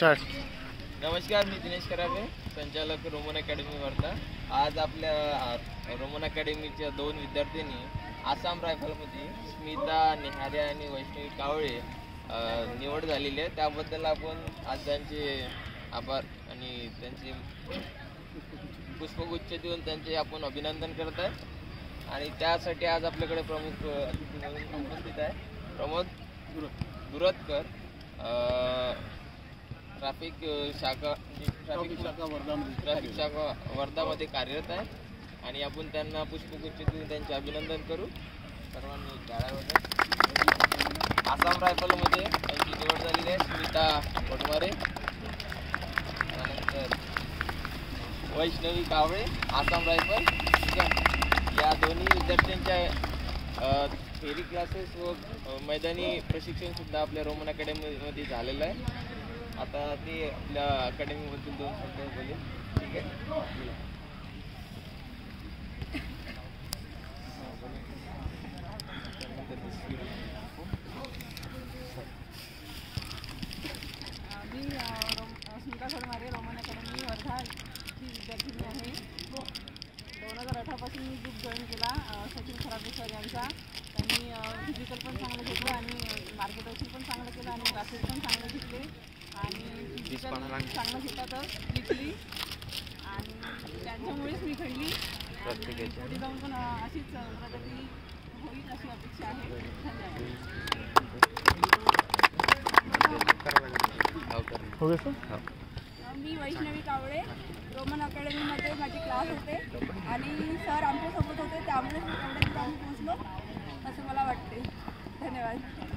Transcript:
Start. नमस्कार, मी दिनेश करावे, संचालक रोमन अकॅडमी वर्धा. आज आपल्या रोमन अकॅडमीच्या 2 विद्यार्थिनी आसाम रायफलमध्ये स्मिता निहारे आणि वैष्णवी कावळे निवड झालेली आहे. त्याबद्दल आपण आज त्यांचे आभार आणि त्यांचे पुष्पगुच्छ देऊन त्यांचे आपण अभिनंदन करत आहे. आणि त्यासाठी आज आपल्याकडे प्रमुख अतिथी म्हणून उपस्थित आहे प्रमोद दुरतकर, ट्रॅफिक शाखा वर्धामध्ये कार्यरत आहे. आणि आपण त्यांना पुष्पगुच्छ देऊन त्यांचे अभिनंदन करू. सर्वांनी टाळ्या वाजवा. आसाम रायफलमध्ये त्यांची निवड झालेली आहे स्मिता पटवारे, त्यानंतर वैष्णवी कावळे आसाम रायफल. ठीक आहे, या दोन्ही विद्यार्थ्यांच्या थेरी क्लासेस व मैदानी प्रशिक्षण सुद्धा आपल्या रोमन अकॅडमीमध्ये झालेलं आहे. आता ते आपल्या अकॅडमीबद्दल 2 शब्द बोलेल. ठीक आहे. मी स्मिता पटवारे, रोमन अकॅडमी वर्धाची विद्यार्थिनी आहे. 2018 पासून मी ग्रुप जॉईन केला सचिन खराबे सर यांचा. त्यांनी फिजिकल पण चांगलं घेतलं आणि मार्गदर्शन पण चांगलं केलं आणि क्लासेस पण चांगले घेतले आणि फिजिकल चांगलं घेतातच शिकली आणि त्यांच्यामुळेच मी घडली. पुढे जाऊन पण अशीच प्रगती होईल अशी अपेक्षा आहे. धन्यवाद. मी वैष्णवी कावळे, रोमन अकॅडमीमध्ये माझे क्लास होते आणि सर आमच्यासोबत होते, त्यामुळे एवढ्या दूर आम्ही पोहोचलो असं मला वाटते. धन्यवाद.